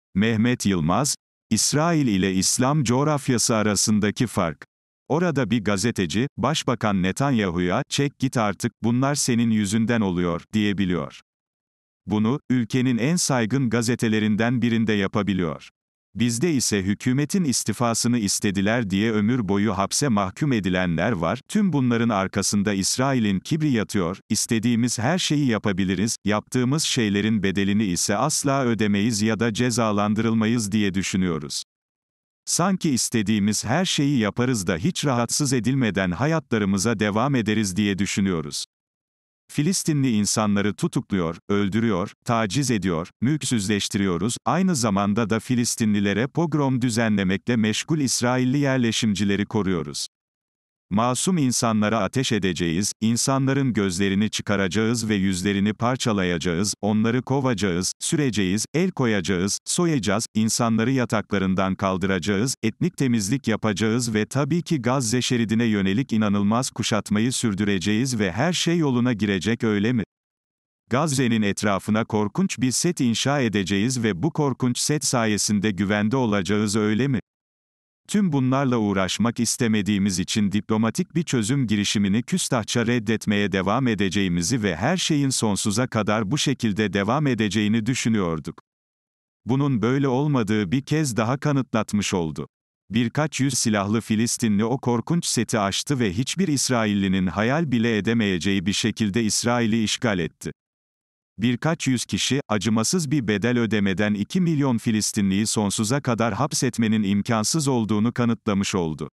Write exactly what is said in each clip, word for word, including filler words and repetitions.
Mehmet Yılmaz, İsrail ile İslam coğrafyası arasındaki fark. Orada bir gazeteci, Başbakan Netanyahu'ya, "Çek git artık, bunlar senin yüzünden oluyor," diyebiliyor. Bunu, ülkenin en saygın gazetelerinden birinde yapabiliyor. Bizde ise hükümetin istifasını istediler diye ömür boyu hapse mahkum edilenler var, tüm bunların arkasında İsrail'in kibri yatıyor, istediğimiz her şeyi yapabiliriz, yaptığımız şeylerin bedelini ise asla ödemeyiz ya da cezalandırılmayız diye düşünüyoruz. Sanki istediğimiz her şeyi yaparız da hiç rahatsız edilmeden hayatlarımıza devam ederiz diye düşünüyoruz. Filistinli insanları tutukluyor, öldürüyor, taciz ediyor, mülksüzleştiriyoruz, aynı zamanda da Filistinlilere pogrom düzenlemekle meşgul İsrailli yerleşimcileri koruyoruz. Masum insanlara ateş edeceğiz, insanların gözlerini çıkaracağız ve yüzlerini parçalayacağız, onları kovacağız, süreceğiz, el koyacağız, soyacağız, insanları yataklarından kaldıracağız, etnik temizlik yapacağız ve tabii ki Gazze şeridine yönelik inanılmaz kuşatmayı sürdüreceğiz ve her şey yoluna girecek, öyle mi? Gazze'nin etrafına korkunç bir set inşa edeceğiz ve bu korkunç set sayesinde güvende olacağız, öyle mi? Tüm bunlarla uğraşmak istemediğimiz için diplomatik bir çözüm girişimini küstahça reddetmeye devam edeceğimizi ve her şeyin sonsuza kadar bu şekilde devam edeceğini düşünüyorduk. Bunun böyle olmadığı bir kez daha kanıtlatmış oldu. Birkaç yüz silahlı Filistinli o korkunç seti aştı ve hiçbir İsraillinin hayal bile edemeyeceği bir şekilde İsrail'i işgal etti. Birkaç yüz kişi, acımasız bir bedel ödemeden iki milyon Filistinliyi sonsuza kadar hapsetmenin imkansız olduğunu kanıtlamış oldu.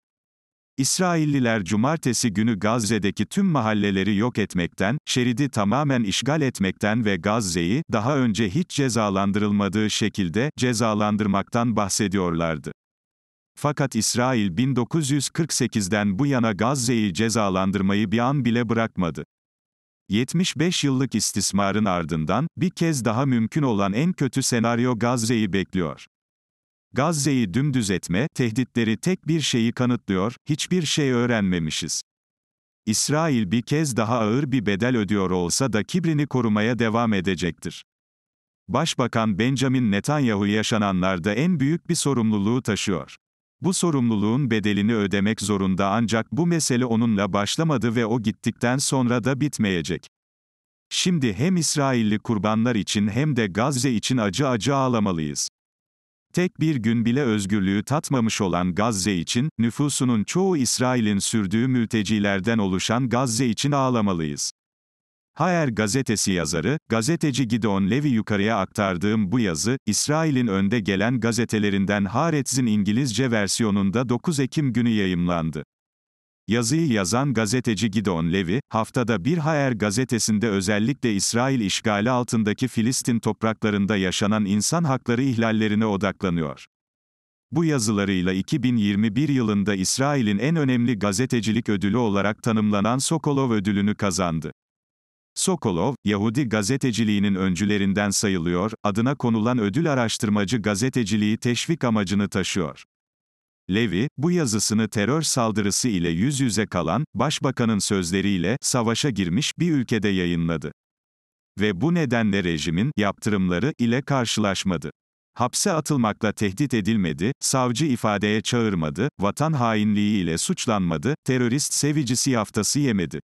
İsrailliler cumartesi günü Gazze'deki tüm mahalleleri yok etmekten, şeridi tamamen işgal etmekten ve Gazze'yi, daha önce hiç cezalandırılmadığı şekilde, cezalandırmaktan bahsediyorlardı. Fakat İsrail bin dokuz yüz kırk sekizden bu yana Gazze'yi cezalandırmayı bir an bile bırakmadı. yetmiş beş yıllık istismarın ardından, bir kez daha mümkün olan en kötü senaryo Gazze'yi bekliyor. Gazze'yi dümdüz etme, tehditleri tek bir şeyi kanıtlıyor, hiçbir şey öğrenmemişiz. İsrail bir kez daha ağır bir bedel ödüyor olsa da kibrini korumaya devam edecektir. Başbakan Benjamin Netanyahu yaşananlarda en büyük bir sorumluluğu taşıyor. Bu sorumluluğun bedelini ödemek zorunda, ancak bu mesele onunla başlamadı ve o gittikten sonra da bitmeyecek. Şimdi hem İsrailli kurbanlar için hem de Gazze için acı acı ağlamalıyız. Tek bir gün bile özgürlüğü tatmamış olan Gazze için, nüfusunun çoğu İsrail'in sürdüğü mültecilerden oluşan Gazze için ağlamalıyız. Haaretz gazetesi yazarı, gazeteci Gideon Levy yukarıya aktardığım bu yazı, İsrail'in önde gelen gazetelerinden Haaretz'in İngilizce versiyonunda dokuz Ekim günü yayımlandı. Yazıyı yazan gazeteci Gideon Levy, haftada bir Haaretz gazetesinde özellikle İsrail işgali altındaki Filistin topraklarında yaşanan insan hakları ihlallerine odaklanıyor. Bu yazılarıyla iki bin yirmi bir yılında İsrail'in en önemli gazetecilik ödülü olarak tanımlanan Sokolov ödülünü kazandı. Sokolov, Yahudi gazeteciliğinin öncülerinden sayılıyor, adına konulan ödül araştırmacı gazeteciliği teşvik amacını taşıyor. Levy, bu yazısını terör saldırısı ile yüz yüze kalan, başbakanın sözleriyle, savaşa girmiş bir ülkede yayınladı. Ve bu nedenle rejimin, yaptırımları, ile karşılaşmadı. Hapse atılmakla tehdit edilmedi, savcı ifadeye çağırmadı, vatan hainliği ile suçlanmadı, terörist sevicisi yaftası yemedi.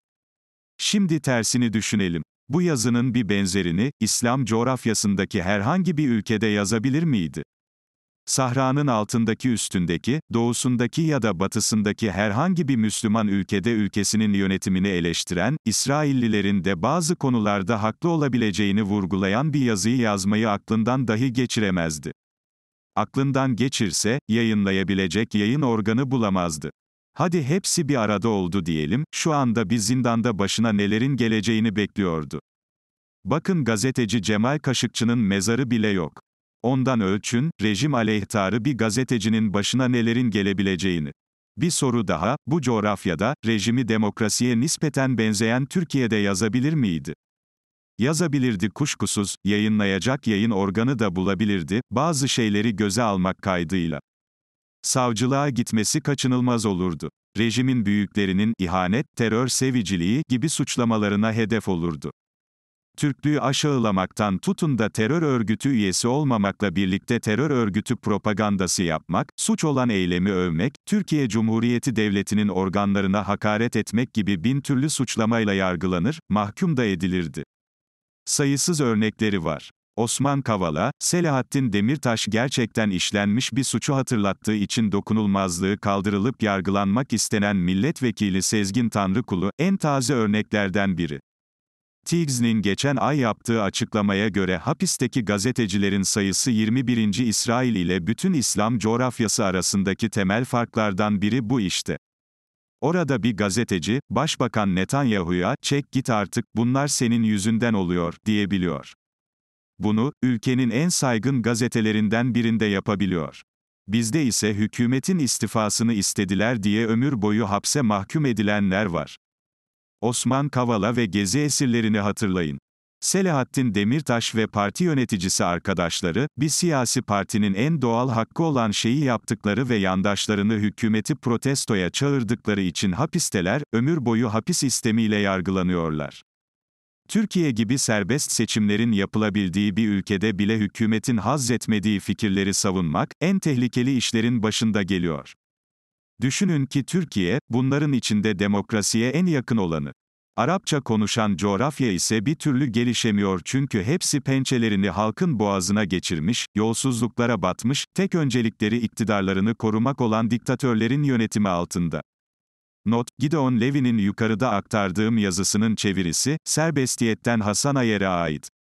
Şimdi tersini düşünelim. Bu yazının bir benzerini, İslam coğrafyasındaki herhangi bir ülkede yazabilir miydi? Sahranın altındaki, üstündeki, doğusundaki ya da batısındaki herhangi bir Müslüman ülkede ülkesinin yönetimini eleştiren, İsraillilerin de bazı konularda haklı olabileceğini vurgulayan bir yazıyı yazmayı aklından dahi geçiremezdi. Aklından geçirse, yayınlayabilecek yayın organı bulamazdı. Hadi hepsi bir arada oldu diyelim, şu anda bir zindanda başına nelerin geleceğini bekliyordu. Bakın, gazeteci Cemal Kaşıkçı'nın mezarı bile yok. Ondan ölçün, rejim aleyhtarı bir gazetecinin başına nelerin gelebileceğini. Bir soru daha, bu coğrafyada, rejimi demokrasiye nispeten benzeyen Türkiye'de yazabilir miydi? Yazabilirdi kuşkusuz, yayınlayacak yayın organı da bulabilirdi, bazı şeyleri göze almak kaydıyla. Savcılığa gitmesi kaçınılmaz olurdu. Rejimin büyüklerinin ihanet, terör seviciliği gibi suçlamalarına hedef olurdu. Türklüğü aşağılamaktan tutun da terör örgütü üyesi olmamakla birlikte terör örgütü propagandası yapmak, suç olan eylemi övmek, Türkiye Cumhuriyeti Devleti'nin organlarına hakaret etmek gibi bin türlü suçlamayla yargılanır, mahkum da edilirdi. Sayısız örnekleri var. Osman Kavala, Selahattin Demirtaş gerçekten işlenmiş bir suçu hatırlattığı için dokunulmazlığı kaldırılıp yargılanmak istenen milletvekili Sezgin Tanrıkulu, en taze örneklerden biri. Tigs'nin geçen ay yaptığı açıklamaya göre hapisteki gazetecilerin sayısı yirmi birinci İsrail ile bütün İslam coğrafyası arasındaki temel farklardan biri bu işte. Orada bir gazeteci, Başbakan Netanyahu'ya, "Çek git artık, bunlar senin yüzünden oluyor," diyebiliyor. Bunu, ülkenin en saygın gazetelerinden birinde yapabiliyor. Bizde ise hükümetin istifasını istediler diye ömür boyu hapse mahkum edilenler var. Osman Kavala ve Gezi esirlerini hatırlayın. Selahattin Demirtaş ve parti yöneticisi arkadaşları, bir siyasi partinin en doğal hakkı olan şeyi yaptıkları ve yandaşlarını hükümeti protestoya çağırdıkları için hapisteler, ömür boyu hapis istemiyle yargılanıyorlar. Türkiye gibi serbest seçimlerin yapılabildiği bir ülkede bile hükümetin hazzetmediği fikirleri savunmak, en tehlikeli işlerin başında geliyor. Düşünün ki Türkiye, bunların içinde demokrasiye en yakın olanı. Arapça konuşan coğrafya ise bir türlü gelişemiyor çünkü hepsi pençelerini halkın boğazına geçirmiş, yolsuzluklara batmış, tek öncelikleri iktidarlarını korumak olan diktatörlerin yönetimi altında. Not, Gideon Levy'nin yukarıda aktardığım yazısının çevirisi, Serbestiyet'ten Hasan Ayer'e ait.